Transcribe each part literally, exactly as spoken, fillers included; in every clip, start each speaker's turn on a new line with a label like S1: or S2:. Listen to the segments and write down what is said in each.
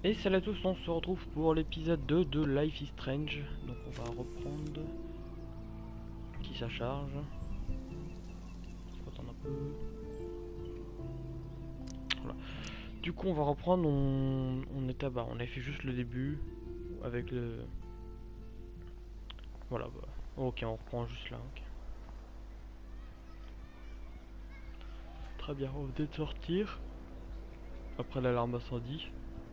S1: Et salut à tous, on se retrouve pour l'épisode deux de Life is Strange. Donc on va reprendre. Qui ça charge. On va attendre un peu. Voilà. Du coup on va reprendre, on, on était bas, on a fait juste le début. Avec le... Voilà, bah. Ok, on reprend juste là. Okay. Très bien, on va de sortir. Après l'alarme incendie.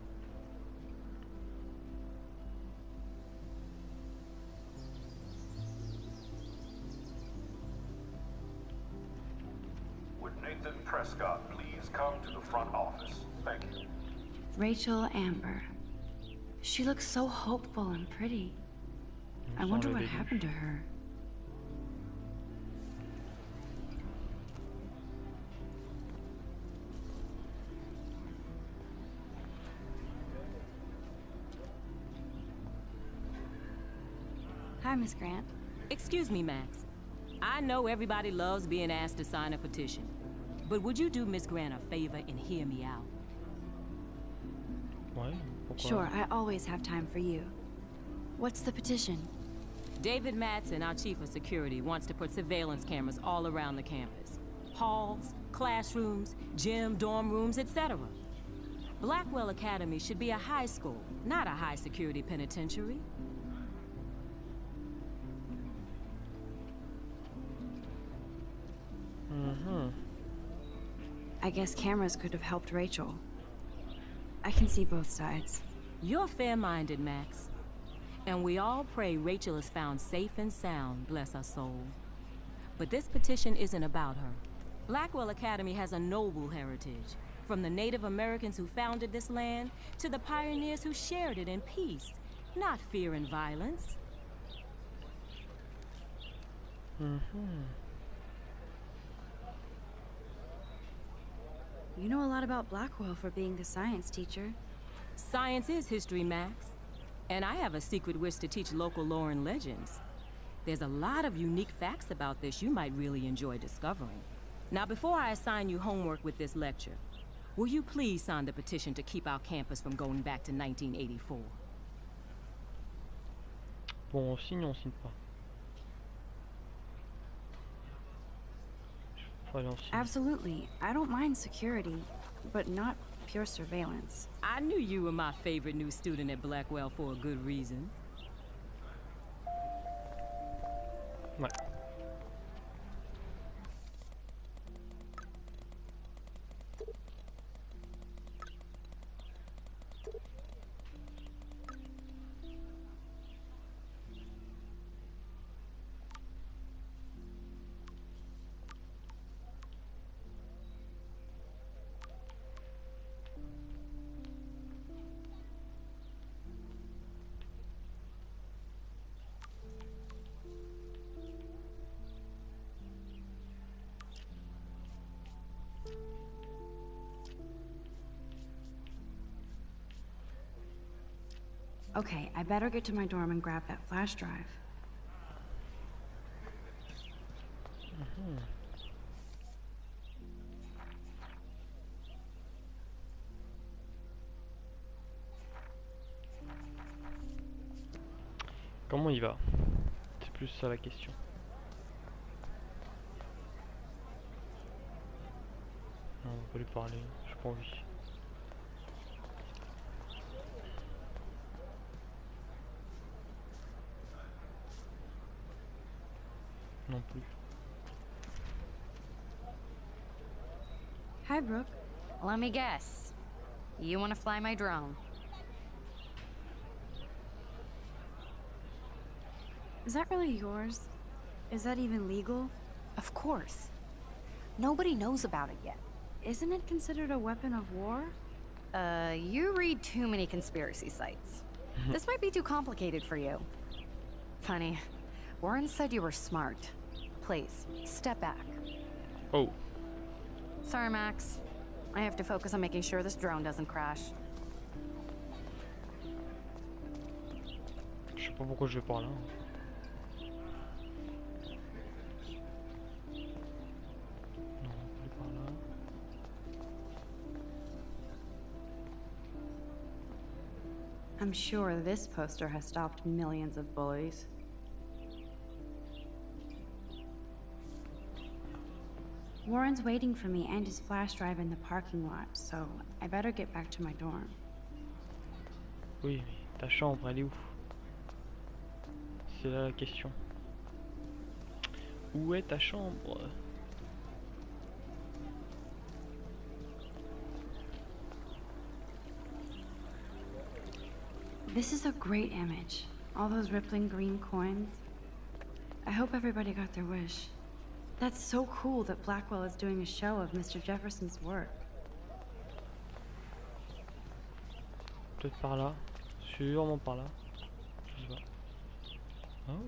S2: Nathan Prescott, please come to the front office. Thank you.
S3: Rachel Amber. She looks so hopeful and pretty. I wonder what happened to her. Hi, Miss Grant.
S4: Excuse me, Max. I know everybody loves being asked to sign a petition. But would you do Miss Grant a favor and hear me out?
S1: Ouais,
S3: sure, I always have time for you. What's the petition?
S4: David Madsen, our chief of security, wants to put surveillance cameras all around the campus. Halls, classrooms, gym, dorm rooms, et cetera. Blackwell Academy should be a high school, not a high-security penitentiary.
S3: Mm-hmm. I guess cameras could have helped Rachel. I can see both sides.
S4: You're fair-minded, Max. And we all pray Rachel is found safe and sound, bless her soul. But this petition isn't about her. Blackwell Academy has a noble heritage. From the Native Americans who founded this land, to the pioneers who shared it in peace, not fear and violence.
S1: Mm-hmm.
S3: You know a lot about Blackwell for being the science teacher.
S4: Science is history, Max. And I have a secret wish to teach local lore and legends. There's a lot of unique facts about this you might really enjoy discovering. Now, before I assign you homework with this lecture, will you please sign the petition to keep our campus from going back to nineteen eighty-four?
S1: Bon, on signe ou on signe pas?
S3: Absolutely. I don't mind security, but not pure surveillance.
S4: I knew you were my favorite new student at Blackwell for a good reason.
S1: Ouais.
S3: Okay, I better get to my dorm and grab that flash drive.
S1: Mm-hmm. Comment il va? C'est plus ça la question. Non, on va pas lui parler, j'ai pas envie. Non plus.
S3: Hi, Brooke.
S5: Let me guess. You want to fly my drone?
S3: Is that really yours? Is that even legal?
S5: Of course. Nobody knows about it yet.
S3: Isn't it considered a weapon of war?
S5: Uh, you read too many conspiracy sites. This might be too complicated for you. Funny. Warren said you were smart. Please, step back.
S1: Oh.
S5: Sorry, Max. I have to focus on making sure this drone doesn't crash.
S1: Je sais pas pourquoi je vais par là. Non, plus par là.
S3: I'm sure this poster has stopped millions of bullies. Warren's waiting for me and his flash drive in the parking lot, so I better get back to my dorm.
S1: Oui, mais ta chambre, elle est où? C'est là la question. Où est ta chambre?
S3: This is a great image. All those rippling green coins. I hope everybody got their wish. That's so cool that Blackwell is doing a show of Mister Jefferson's work.
S1: Peut-être par là. Sûrement par là. Je sais pas. Oh.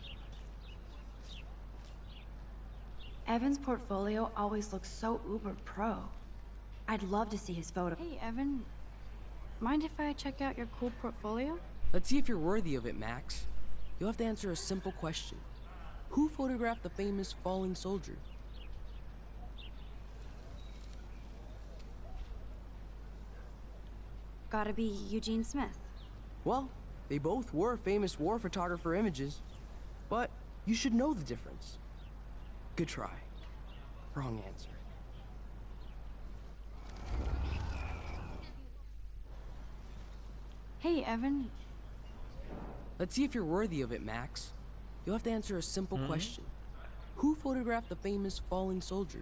S3: Evan's portfolio always looks so uber pro. I'd love to see his photo.
S6: Hey, Evan. Mind if I check out your cool portfolio?
S7: Let's see if you're worthy of it, Max. You'll have to answer a simple question. Who photographed the famous falling soldier?
S6: Gotta be Eugene Smith.
S7: Well, they both were famous war photographer images, but you should know the difference. Good try. Wrong answer.
S6: Hey, Evan.
S7: Let's see if you're worthy of it, Max. You'll have to answer a simple
S1: Mm-hmm.
S7: question. Who photographed the famous falling soldier?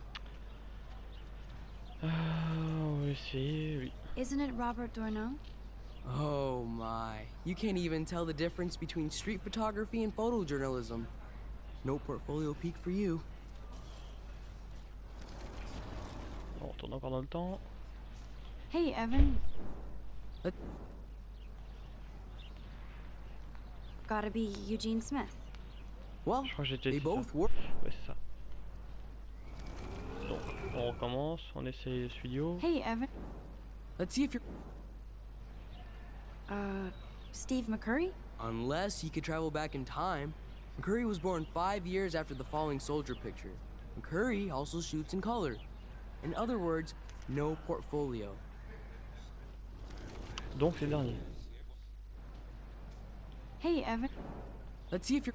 S1: Ah, oui, c'est lui.
S6: Isn't it Robert Doisneau?
S7: Oh my. You can't even tell the difference between street photography and photojournalism. No portfolio peek for you.
S1: On retourne encore dans le temps.
S6: Hey, Evan.
S7: Let
S6: Gotta be Eugene Smith.
S7: well,
S1: Je crois que j'ai déjà
S7: they
S1: dit
S7: both
S1: ça.
S7: were.
S1: Ouais, c'est ça. Donc, on recommence, on essaye le studio.
S6: Hey, Evan.
S7: Let's see if you're.
S6: Uh, Steve McCurry?
S7: Unless you could travel back in time. McCurry was born five years after the falling soldier picture. McCurry also shoots in color. In other words, no portfolio.
S1: Donc, c'est le dernier.
S6: Hey, Evan.
S7: Let's see if you're.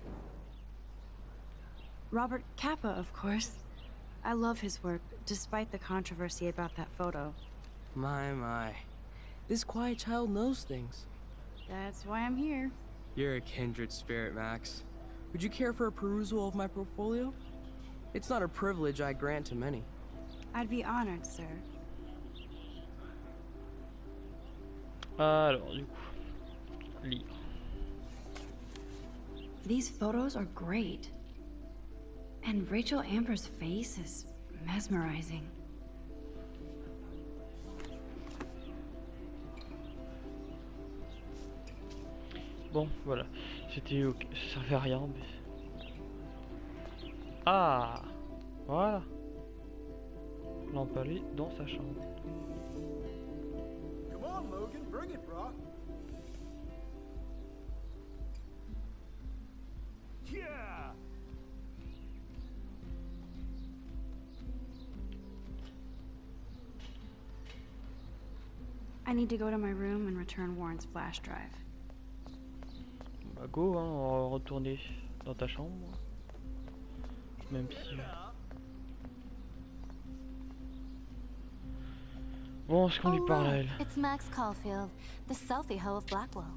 S3: Robert Capa, of course. I love his work, despite the controversy about that photo.
S7: My, my. This quiet child knows things.
S6: That's why I'm here.
S7: You're a kindred spirit, Max. Would you care for a perusal of my portfolio? It's not a privilege I grant to many.
S6: I'd be honored, sir.
S1: Alors, du coup, lire.
S3: These photos are great. And Rachel Amber's face is mesmerizing.
S1: Bon, voilà. C'était ok. Ça servait à rien, mais. Ah! Voilà. Là, on peut aller dans sa chambre.
S8: Come on, Logan, bring it, Brock. Yeah.
S3: I need to go to my room and return Warren's flash drive.
S1: Bah, go, hein, on va retourner dans ta chambre. Même si. Bon, est-ce qu'on lui parle à elle?
S5: It's Max Caulfield, the selfie hoe of Blackwell.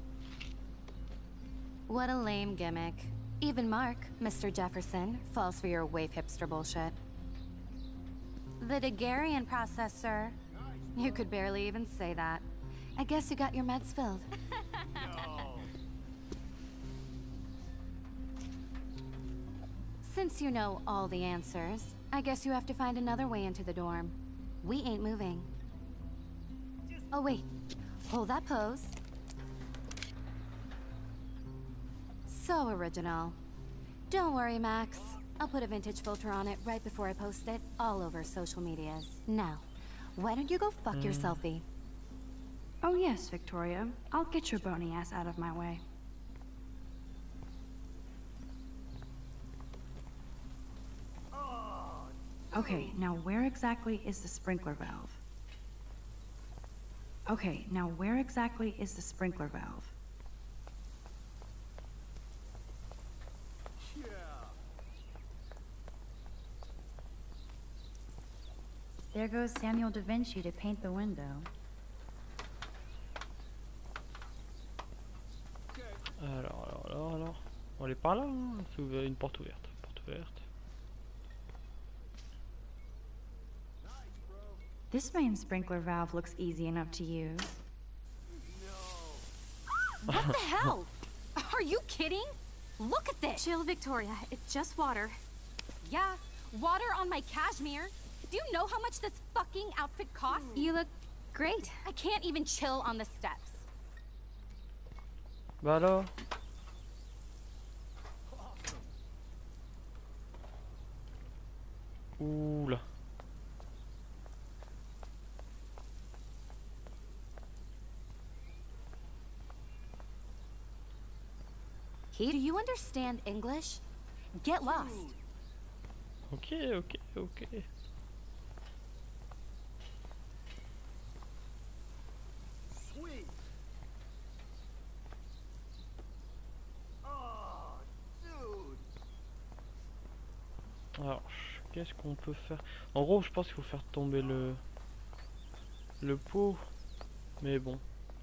S5: What a lame gimmick. Even Mark, Mister Jefferson, falls for your wave hipster bullshit. The Daguerrean process, sir. You could barely even say that. I guess you got your meds filled. Since you know all the answers, I guess you have to find another way into the dorm. We ain't moving. Oh wait, hold that pose. So original. Don't worry, Max. I'll put a vintage filter on it right before I post it all over social medias. Now, why don't you go fuck your selfie?
S3: Oh yes, Victoria. I'll get your bony ass out of my way. Okay, now where exactly is the sprinkler valve? Okay, now where exactly is the sprinkler valve?
S8: Yeah.
S3: There goes Samuel da Vinci to paint the window.
S1: Alors, alors, alors, alors. On va aller par là, hein. C'est ouvert- une porte ouverte. Porte ouverte.
S3: This main sprinkler valve looks easy enough to use.
S5: What the hell? Are you kidding? Look at this!
S6: Chill, Victoria. It's just water.
S5: Yeah, water on my cashmere. Do you know how much this fucking outfit costs?
S6: You look great.
S5: I can't even chill on the steps.
S1: Bah alors. Oula.
S5: He, do you understand English? Get lost.
S1: Ok, ok, ok.
S8: Sweet. Oh, dude.
S1: Alors, qu'est-ce qu'on peut faire? En gros, je pense qu'il faut faire tomber le le pot, mais bon.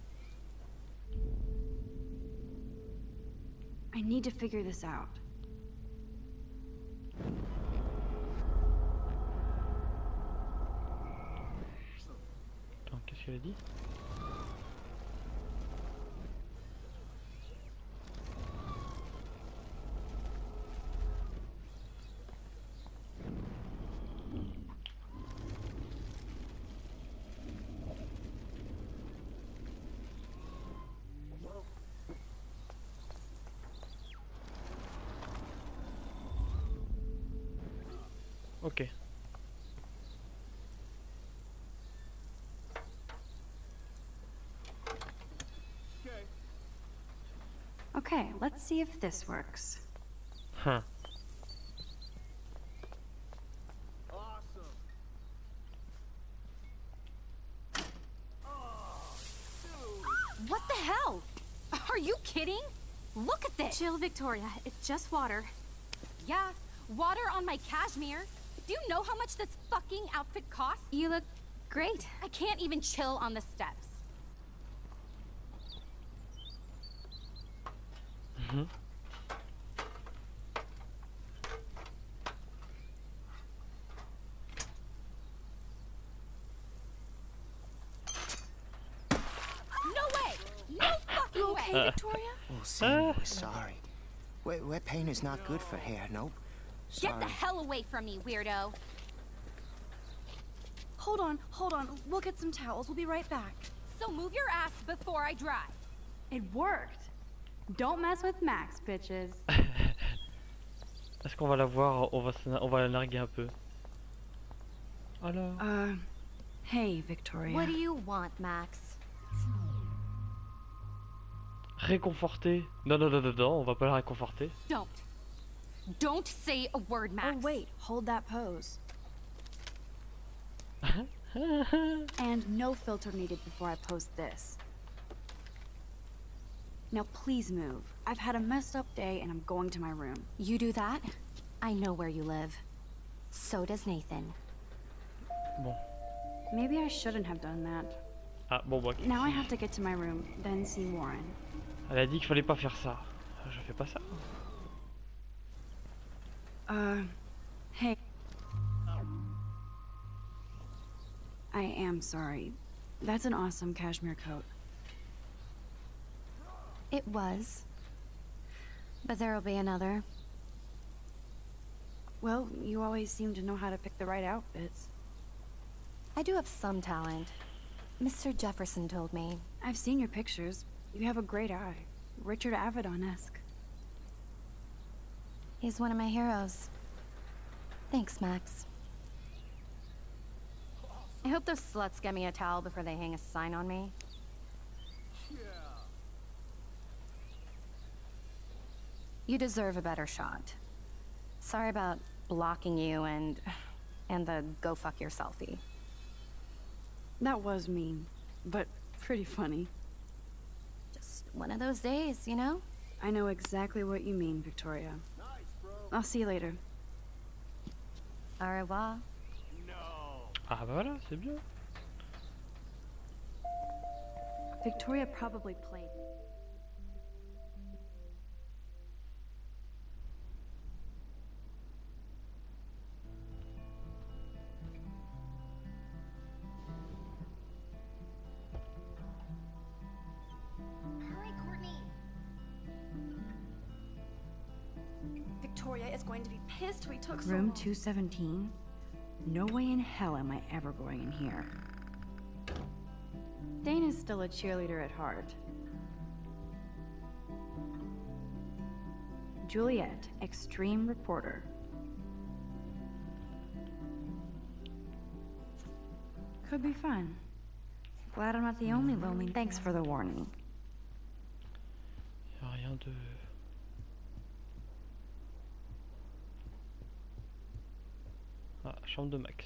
S3: I need to figure this out.
S1: Attends, qu'est-ce qu'elle a dit? Ok.
S8: Okay.
S3: Okay, let's see if this works.
S1: Huh.
S8: Awesome. Oh, dude.
S5: What the hell? Are you kidding? Look at this!
S6: Chill, Victoria. It's just water.
S5: Yeah, water on my cashmere. Do you know how much this fucking outfit costs?
S6: You look great.
S5: I can't even chill on the steps.
S1: Mhm.
S5: No way! No fucking
S6: You okay,
S5: way!
S6: Victoria?
S9: Oh, Sammy, we're sorry. Wet, wet paint is not good for hair, nope.
S5: Get
S9: Sorry.
S5: the hell away from me, weirdo.
S6: Hold on, hold on. We'll get some towels. We'll be right back.
S5: So move your ass before I dry.
S3: It worked. Don't mess with Max, bitches.
S1: Est-ce qu'on va la voir? On va, se- on va la narguer un peu. Alors.
S3: Uh, hey, Victoria.
S5: What do you want, Max?
S1: Réconforter. Non, non, non, non, non, on va pas la réconforter.
S5: Don't. Don't say a word, Max.
S3: Oh, wait. Hold that pose. And no filter needed before I post this. Now please move. I've had a messed up day and I'm going to my room.
S5: You do that? I know where you live. So does Nathan.
S1: Bon.
S3: Maybe I shouldn't have done that.
S1: Ah, bon, bah.
S3: Now I have to get to my room, then see Warren.
S1: Elle a dit qu'il fallait pas faire ça. Je fais pas ça.
S3: Uh, hey. I am sorry. That's an awesome cashmere coat.
S5: It was. But there'll be another.
S3: Well, you always seem to know how to pick the right outfits.
S5: I do have some talent. Mister Jefferson told me.
S3: I've seen your pictures. You have a great eye. Richard Avedon-esque.
S5: He's one of my heroes. Thanks, Max. I hope those sluts get me a towel before they hang a sign on me.
S8: Yeah.
S5: You deserve a better shot. Sorry about blocking you and... and the go fuck your selfie.
S3: That was mean. But
S6: Pretty funny.
S5: Just one of those days, you know?
S6: I know exactly what you mean, Victoria. I'll see you later.
S5: Au revoir.
S1: Ah bah voilà, c'est bien.
S6: Victoria probably played.
S10: Hurry, Courtney. Victoria is going to be pissed we took so
S3: Room
S10: long.
S3: two seventeen? No way in hell am I ever going in here.
S6: Dana's still a cheerleader at heart.
S3: Juliet, extreme reporter. Could be fun. Glad I'm not the only lonely. Thanks for the warning.
S1: Y a rien de... Ah, chambre de Max.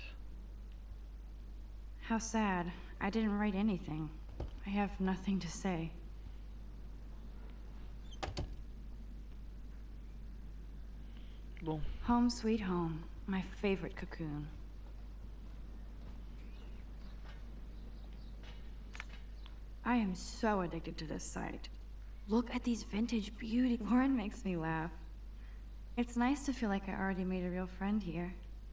S3: How sad. I didn't write anything. I have nothing to say.
S1: Bon.
S3: Home sweet home. My favorite cocoon. I am so addicted to this site. Look at these vintage beauty. Lauren makes me laugh. It's nice to feel like I already made a real friend here.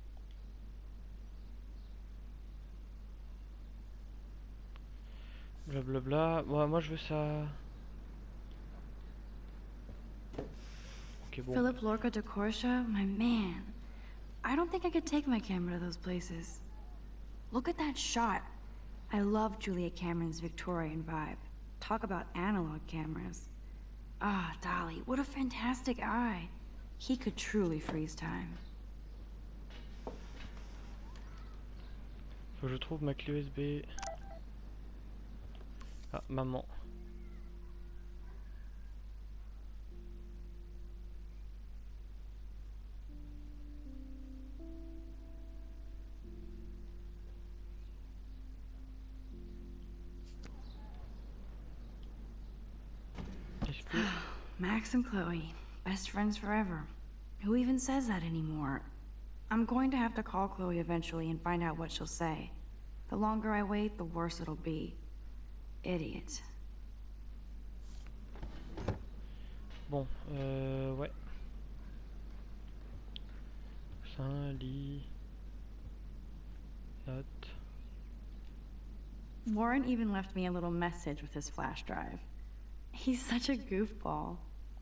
S1: Blablabla. Moi, moi je veux ça. Ok, bon.
S3: Philip Lorca de Corsia, my man. I don't think I could take my camera to those places. Look at that shot. I love Julia Cameron's Victorian vibe. Talk about analog cameras. Ah, Dolly, what a fantastic eye. He could truly freeze time.
S1: Faut que je trouve ma clé U S B. Ah, maman. Est-ce que...
S3: Max and Chloe, best friends forever. Who even says that anymore? I'm going to have to call Chloe eventually and find out what she'll say. The longer I wait, the worse it'll be. Idiot.
S1: Bon, euh, ouais. Saint, lit... Note...
S3: Warren even left me a little message with his flash drive. He's such a goofball.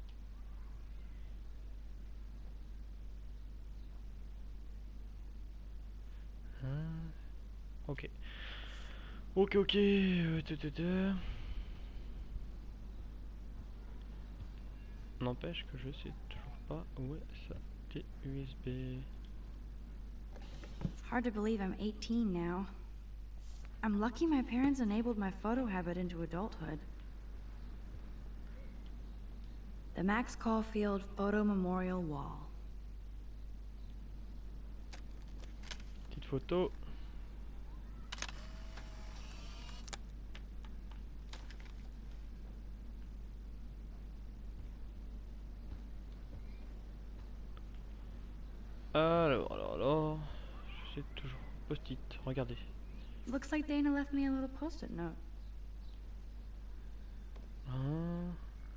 S1: Hein? Ok. Ok, ok. Euh, deux, deux, deux. N'empêche que je sais toujours pas où est sa clé U S B.
S3: Hard to believe I'm eighteen now. I'm lucky my parents enabled my photo habit into adulthood. The Max Caulfield Photo Memorial Wall.
S1: Petite photo. Alors, alors, alors, je sais toujours. Post-it, regardez.
S3: Looks like Dana left me a little post-it note.
S1: Hein.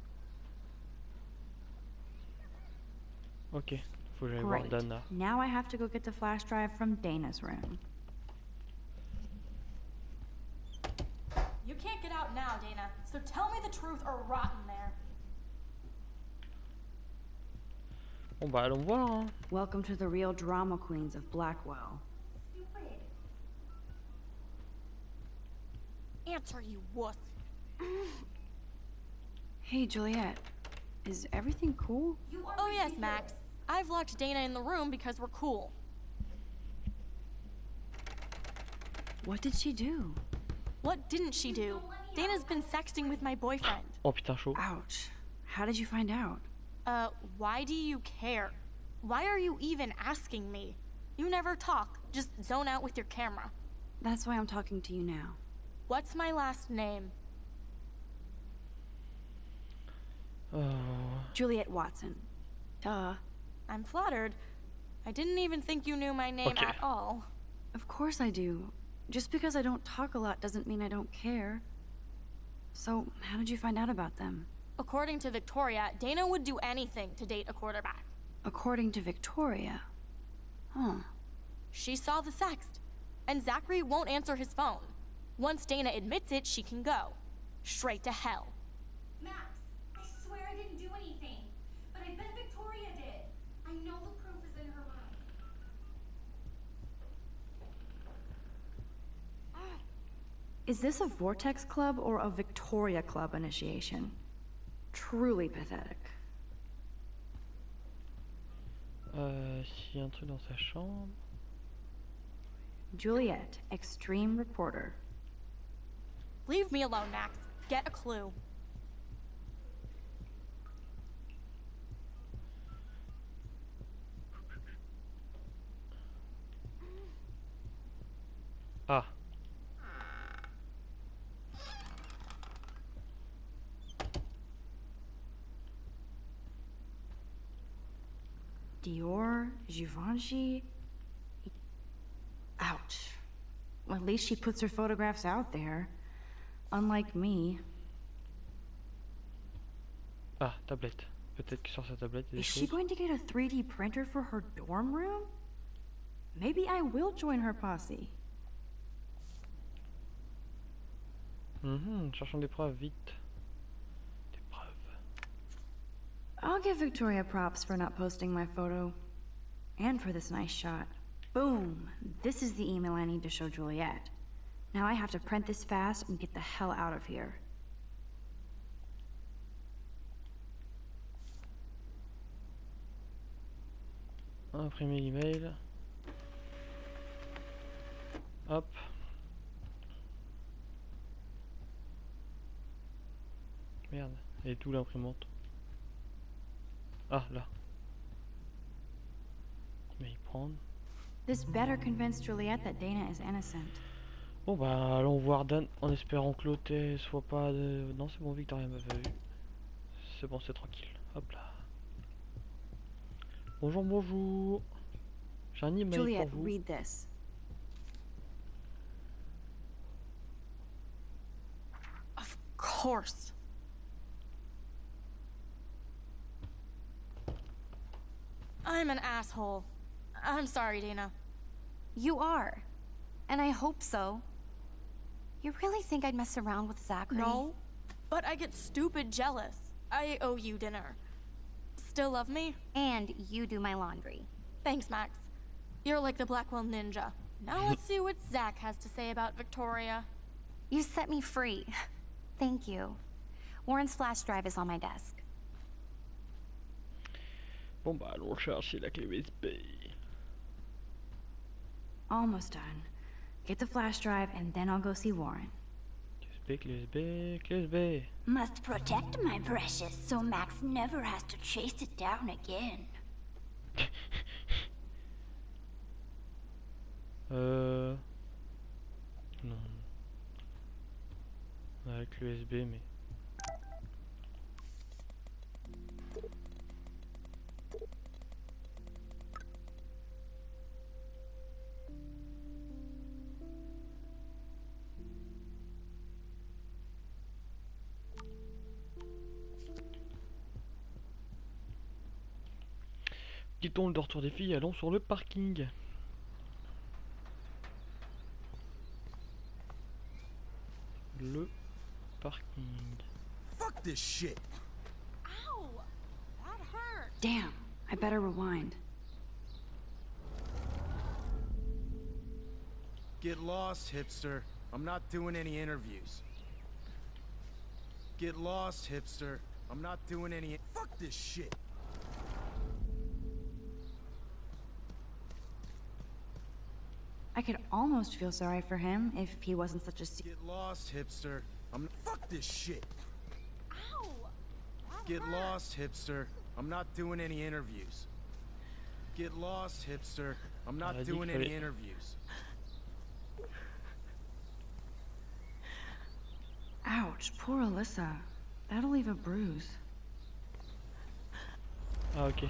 S1: Ok, faut que j'aille voir
S3: Great.
S1: Dana.
S3: Now I have to go get the flash drive from Dana's room.
S10: You can't get out now, Dana, so tell me the truth or rot in there.
S1: Bon bah allons voir hein.
S3: Welcome to the real drama queens of Blackwell.
S10: Stupid. Answer, you wuss.
S6: Hey, Juliet. Is everything cool?
S10: Oh yes, Max. I've locked Dana in the room because we're cool.
S6: What did she do?
S10: What didn't she do? Dana's been sexting with my boyfriend.
S1: Oh putain chaud.
S6: Ouch. How did you find out?
S10: Uh, why do you care? Why are you even asking me? You never talk, just zone out with your camera.
S6: That's why I'm talking to you now.
S10: What's my last name?
S1: Oh.
S3: Juliet Watson. Duh.
S10: I'm flattered. I didn't even think you knew my name
S1: Okay.
S10: at all.
S3: Of course I do. Just because I don't talk a lot doesn't mean I don't care. So, how did you find out about them?
S10: According to Victoria, Dana would do anything to date a quarterback.
S3: According to Victoria. Huh.
S10: She saw the sext, and Zachary won't answer his phone. Once Dana admits it, she can go. Straight to hell.
S11: Max, I swear I didn't do anything. But I bet Victoria did. I know the proof is in her mind.
S3: Is this a Vortex Club or a Victoria Club initiation? Truly pathetic.
S1: Euh, s'il y a un truc dans sa chambre.
S3: Juliet, extreme reporter.
S10: Leave me alone, Max. Get a clue.
S1: Ah.
S3: Dior, Givenchy. Ouch. Well, at least she puts her photographs out there. Unlike me.
S1: Ah, tablette. Peut-être que sur sa tablette il y a des
S3: Is she
S1: choses.
S3: going to get a three D printer for her dorm room? Maybe I will join her posse.
S1: Mhm, cherchons des preuves, vite. Des preuves.
S3: I'll give Victoria props for not posting my photo. And for this nice shot. Boom! This is the email I need to show Juliet. Now I have to print this fast and get the hell out of here.
S1: Imprimer l'email. Hop. Merde, elle est où l'imprimante? Ah, là. Je vais y prendre.
S3: This better convince Juliet that Dana is innocent.
S1: Bon bah allons voir Dan en espérant que l'hôtel soit pas de... Non c'est bon, Victoria m'avait vu. C'est bon, c'est tranquille. Hop là. Bonjour, bonjour. J'ai un email
S3: Juliet,
S1: pour vous.
S3: read this.
S10: Of course. I'm an asshole. I'm sorry, Dana.
S5: You are. And I hope so. You really think I'd mess around with Zachary?
S10: No, but I get stupid jealous. I owe you dinner. Still love me?
S5: And you do my laundry.
S10: Thanks, Max. You're like the Blackwell Ninja. Now let's see what Zach has to say about Victoria.
S5: You set me free. Thank you. Warren's flash drive is on my desk.
S1: Bon bah allons chercher la clé U S B.
S3: Almost done. Get the flash drive and then I'll go see Warren.
S1: Clé U S B, clé U S B, clé U S B.
S11: Must protect my precious so Max never has to chase it down again.
S1: Euh... Non. Avec l'U S B mais... Quittons le dortoir des filles, allons sur le parking. Le parking.
S8: Fuck this shit.
S10: Ow! That hurt.
S3: Damn, I better rewind.
S8: Get lost, hipster. I'm not doing any interviews. Get lost, hipster. I'm not doing any... Fuck this shit.
S3: I could almost feel sorry for him if he wasn't such a se-
S8: Get lost, hipster. I'm... Fuck this shit.
S10: Ow! That
S8: Get
S10: hurt.
S8: lost, hipster. I'm not doing any interviews. Get lost, hipster. I'm not
S1: Elle a dit
S8: doing
S1: qu'il
S8: any
S1: fallait-
S8: interviews.
S3: Ouch, poor Alyssa. That'll leave a bruise.
S1: Ah ok.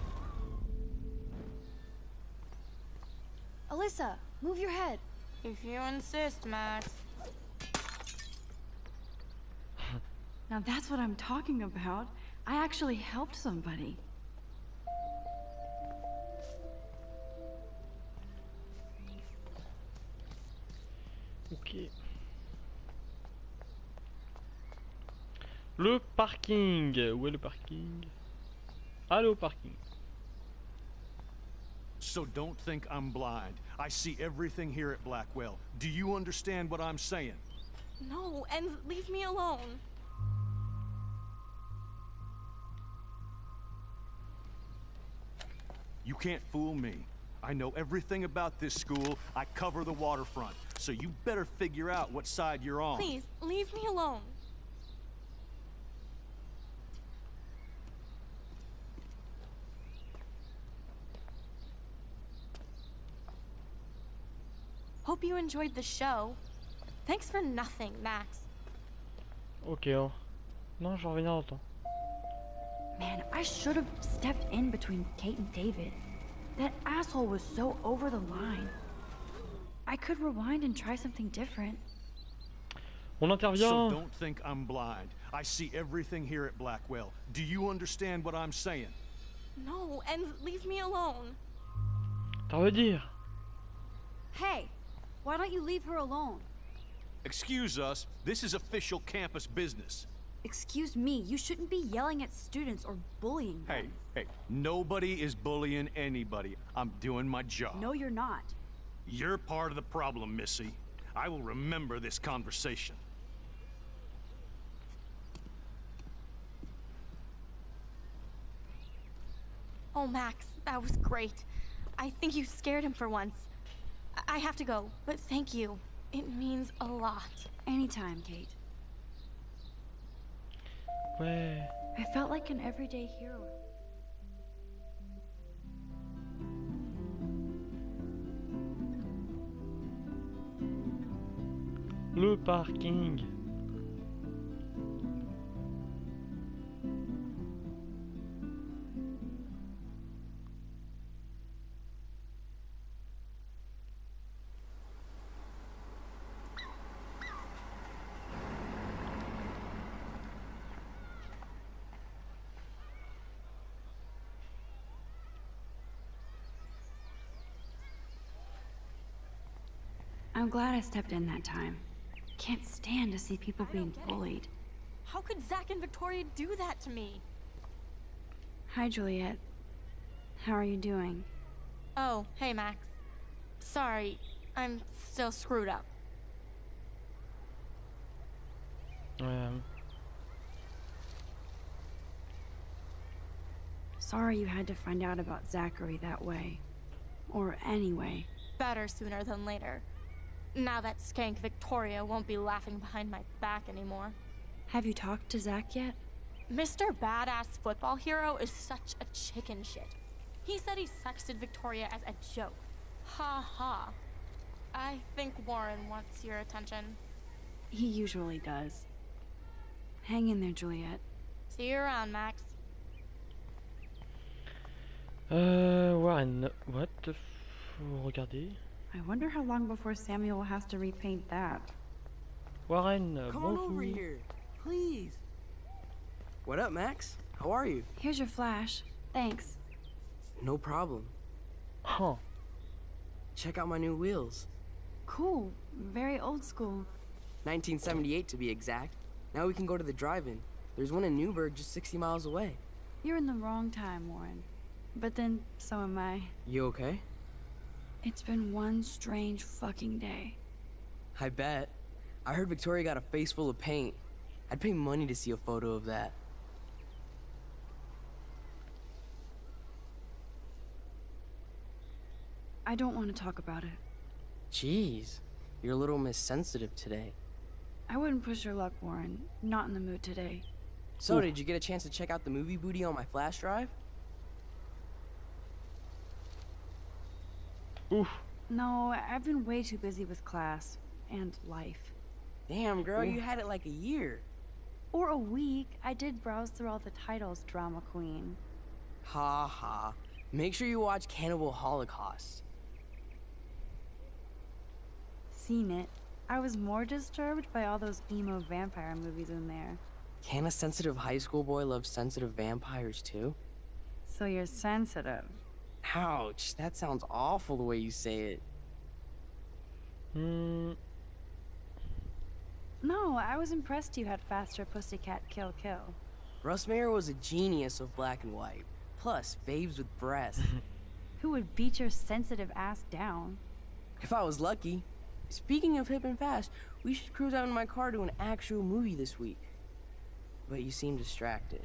S6: Alyssa, move your head.
S10: If you insist, Max.
S3: Now that's what I'm talking about. I actually helped somebody.
S1: Ok. Le parking. Où est le parking? Allô, parking.
S12: So don't think I'm blind. I see everything here at Blackwell. Do you understand what I'm saying?
S10: No, and leave me alone.
S12: You can't fool me. I know everything about this school. I cover the waterfront. So you better figure out what side you're on.
S10: Please, leave me alone. Hope you enjoyed the show. Thanks for nothing, Max.
S1: Ok, oh. Non, je vais revenir dans le temps.
S3: Man, I should have stepped in between Kate and David. That asshole was so over the line. I could rewind and try something different.
S1: On intervient.
S12: So don't think I'm blind. I see everything here at Blackwell. Do you understand what I'm saying?
S10: No, and leave me alone.
S1: T'as veut dire?
S6: Hey, why don't you leave her alone?
S12: Excuse us, this is official campus business.
S6: Excuse me, you shouldn't be yelling at students or bullying them.
S12: Hey, hey, nobody is bullying anybody. I'm doing my job.
S6: No, you're not.
S12: You're part of the problem, Missy. I will remember this conversation.
S10: Oh, Max, that was great. I think you scared him for once. I, I have to go, but thank you. It means a lot.
S6: Anytime, Kate.
S1: Ouais.
S3: I felt like an everyday hero.
S1: Le parking.
S3: I'm glad I stepped in that time. Can't stand to see people being bullied.
S10: How could Zach and Victoria do that to me?
S3: Hi, Juliet. How are you doing?
S10: Oh, hey, Max. Sorry, I'm still screwed up.
S1: Um.
S3: Sorry you had to find out about Zachary that way. Or anyway.
S10: Better sooner than later. Now that skank Victoria won't be laughing behind my back anymore.
S3: Have you talked to Zach yet?
S10: Mister Badass Football Hero is such a chicken shit. He said he sexted Victoria as a joke. Ha ha. I think Warren wants your attention.
S3: He usually does. Hang in there, Juliet.
S10: See you around, Max.
S1: Euh, Warren, what the f... Regardez.
S3: I wonder how long before Samuel has to repaint that.
S1: Warren,
S7: Come
S1: bonjour.
S7: on over here, please. What up, Max? How are you?
S3: Here's your flash. Thanks.
S7: No problem.
S1: Huh.
S7: Check out my new wheels.
S3: Cool. Very old school.
S7: nineteen seventy-eight to be exact. Now we can go to the drive-in. There's one in Newburgh just sixty miles away.
S3: You're in the wrong time, Warren. But then, so am I.
S7: You okay?
S3: It's been one strange fucking day.
S7: I bet. I heard Victoria got a face full of paint. I'd pay money to see a photo of that.
S3: I don't want to talk about it.
S7: Jeez, you're a little Miss Sensitive today.
S3: I wouldn't push your luck, Warren. Not in the mood today.
S7: So, Ooh. Did you get a chance to check out the movie booty on my flash drive?
S1: Oof.
S3: No, I've been way too busy with class and life.
S7: Damn, girl,
S3: Oof.
S7: You had it like a year.
S3: Or a week. I did browse through all the titles, Drama Queen.
S7: Ha ha. Make sure you watch Cannibal Holocaust.
S3: Seen it. I was more disturbed by all those emo vampire movies in there.
S7: Can a sensitive high school boy love sensitive vampires too?
S3: So you're sensitive.
S7: Ouch, that sounds awful the way you say it.
S1: Hmm.
S3: No, I was impressed you had faster Pussycat Kill Kill.
S7: Russ Meyer was a genius of black and white. Plus, babes with breasts.
S3: Who would beat your sensitive ass down?
S7: If I was lucky. Speaking of hip and fast, we should cruise out in my car to an actual movie this week. But you seem distracted.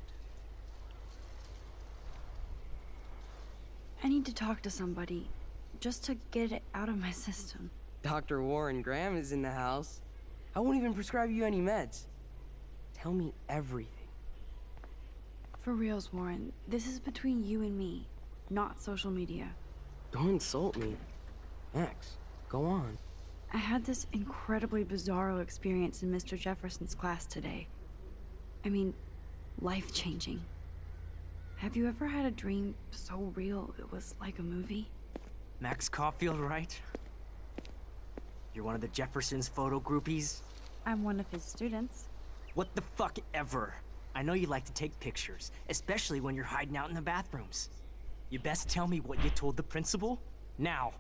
S3: I need to talk to somebody, just to get it out of my system.
S7: Doctor Warren Graham is in the house. I won't even prescribe you any meds. Tell me everything.
S3: For reals, Warren, this is between you and me, not social media.
S7: Don't insult me. Max, go on.
S3: I had this incredibly bizarro experience in Mister Jefferson's class today. I mean, life-changing. Have you ever had a dream so real it was like a movie?
S13: Max Caulfield, right? You're one of the Jefferson's photo groupies?
S3: I'm one of his students.
S13: What the fuck ever? I know you like to take pictures, especially when you're hiding out in the bathrooms. You best tell me what you told the principal, now.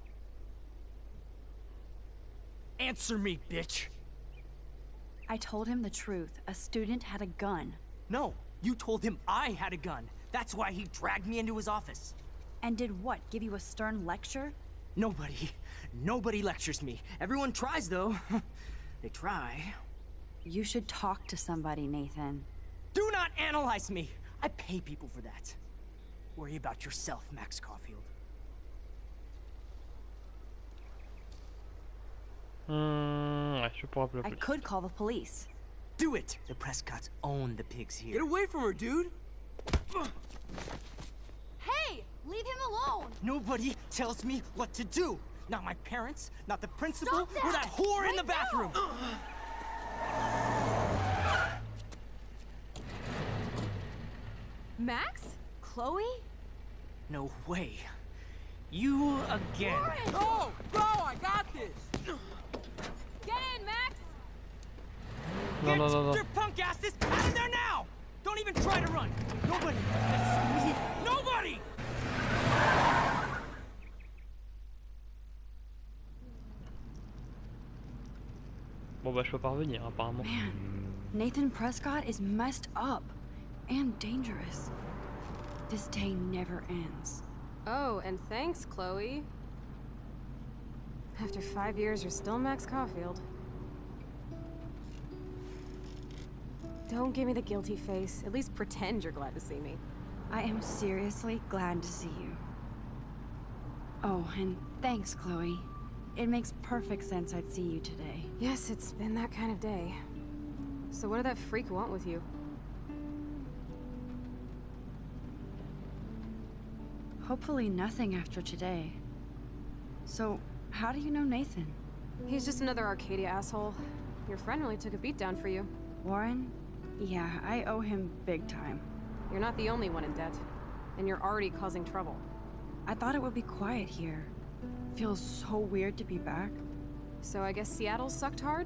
S13: Answer me, bitch!
S3: I told him the truth. A student had a gun.
S13: No, you told him I had a gun. That's why he dragged me into his office.
S3: And did what, give you a stern lecture?
S13: Nobody, nobody lectures me. Everyone tries, though. They try.
S3: You should talk to somebody, Nathan.
S13: Do not analyze me! I pay people for that. Worry about yourself, Max Caulfield.
S1: Hmm, ouais, je pourrais appeler la
S3: I
S1: police.
S3: could call the police.
S13: Do it! The Prescotts own the pigs here.
S7: Get away from her, dude!
S11: Hey! Leave him alone!
S13: Nobody tells me what to do! Not my parents, not the principal,
S11: Stop that!
S13: or that whore
S11: right
S13: in the bathroom!
S5: Max? Chloe?
S13: No way. You again.
S7: Go! Go! I got this!
S5: Get in, Max!
S1: Non, non, non, non.
S13: Your punk asses out of there now! Don't even try to run! Nobody! This is me. Nobody!
S1: Bon bah je peux pas revenir apparemment.
S3: Man, Nathan Prescott is messed up. And dangerous. This day never ends.
S6: Oh, and thanks, Chloe. After five years, you're still Max Caulfield. Don't give me the guilty face. At least pretend you're glad to see me.
S3: I am seriously glad to see you. Oh, and thanks, Chloe. It makes perfect sense I'd see you today.
S6: Yes, it's been that kind of day. So what did that freak want with you?
S3: Hopefully nothing after today. So, how do you know Nathan?
S6: He's just another Arcadia asshole. Your friend really took a beat down for you.
S3: Warren? Yeah, I owe him big time.
S6: You're not the only one in debt. And you're already causing trouble.
S3: I thought it would be quiet here. Feels so weird to be back.
S6: So I guess Seattle sucked hard?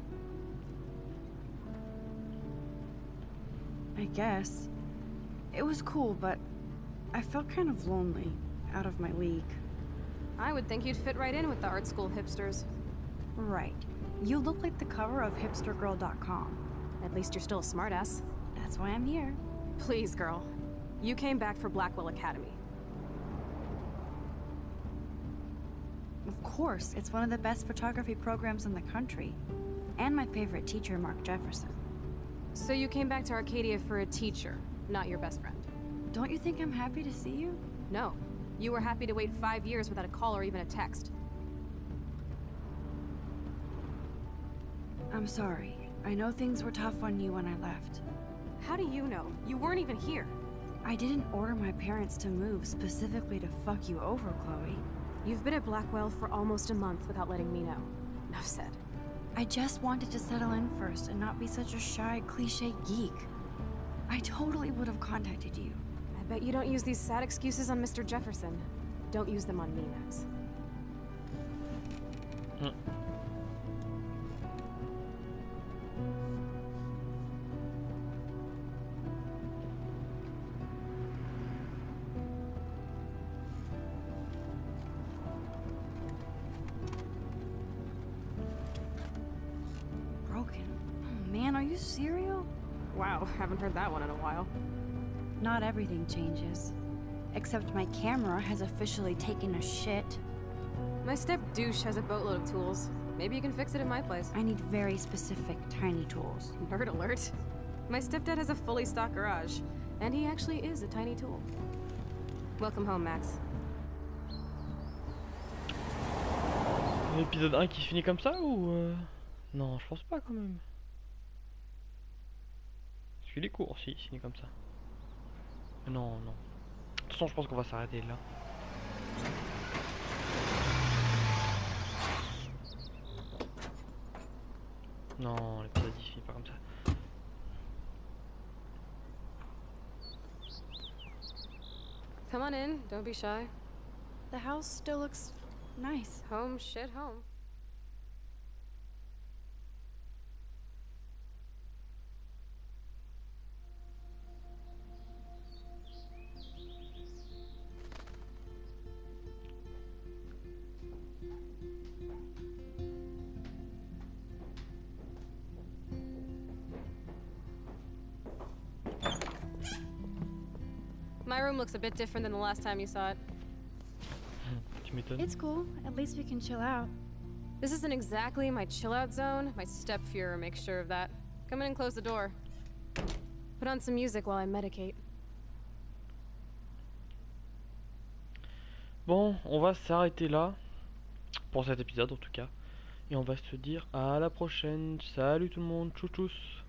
S3: I guess. It was cool, but I felt kind of lonely, out of my league.
S6: I would think you'd fit right in with the art school hipsters.
S3: Right. You look like the cover of hipster girl dot com.
S6: At least you're still a smartass.
S3: That's why I'm here.
S6: Please, girl. You came back for Blackwell Academy.
S3: Of course, it's one of the best photography programs in the country. And my favorite teacher, Mark Jefferson.
S6: So you came back to Arcadia for a teacher, not your best friend.
S3: Don't you think I'm happy to see you?
S6: No. You were happy to wait five years without a call or even a text.
S3: I'm sorry. I know things were tough on you when I left.
S6: How do you know? You weren't even here.
S3: I didn't order my parents to move specifically to fuck you over, Chloe.
S6: You've been at Blackwell for almost a month without letting me know. Enough said.
S3: I just wanted to settle in first and not be such a shy, cliche geek. I totally would have contacted you.
S6: I Bet you don't use these sad excuses on Mister Jefferson. Don't use them on me, Max.
S1: Hmm.
S3: Broken. Oh man, are you serial?
S6: Wow, haven't heard that one in a while.
S3: Not everything changes. Except my camera has officially taken a shit.
S6: My step douche has a boatload of tools. Maybe you can fix it in my place.
S3: I need very specific tiny tools.
S6: Nerd alert. My stepdad has a fully stocked garage, and he actually is a tiny tool. Welcome home, Max.
S1: L'épisode un qui se finit comme ça ou euh... Non, je pense pas quand même. Parce qu'il est court si il se finit comme ça. Non, non. De toute façon, je pense qu'on va s'arrêter là. Non, l'épisode il se finit pas comme ça.
S6: Come on in, don't be shy.
S3: The house still looks nice.
S6: Home shit home. My room looks a bit different than the last time you saw it.
S3: It's cool. At least we can chill out.
S6: This isn't exactly my chill out zone. My step-Fuhrer makes sure of that. Come in and close the door. Put on some music while I medicate.
S1: Bon, on va s'arrêter là. Pour cet épisode en tout cas. Et on va se dire à la prochaine. Salut tout le monde. Tchou tchous.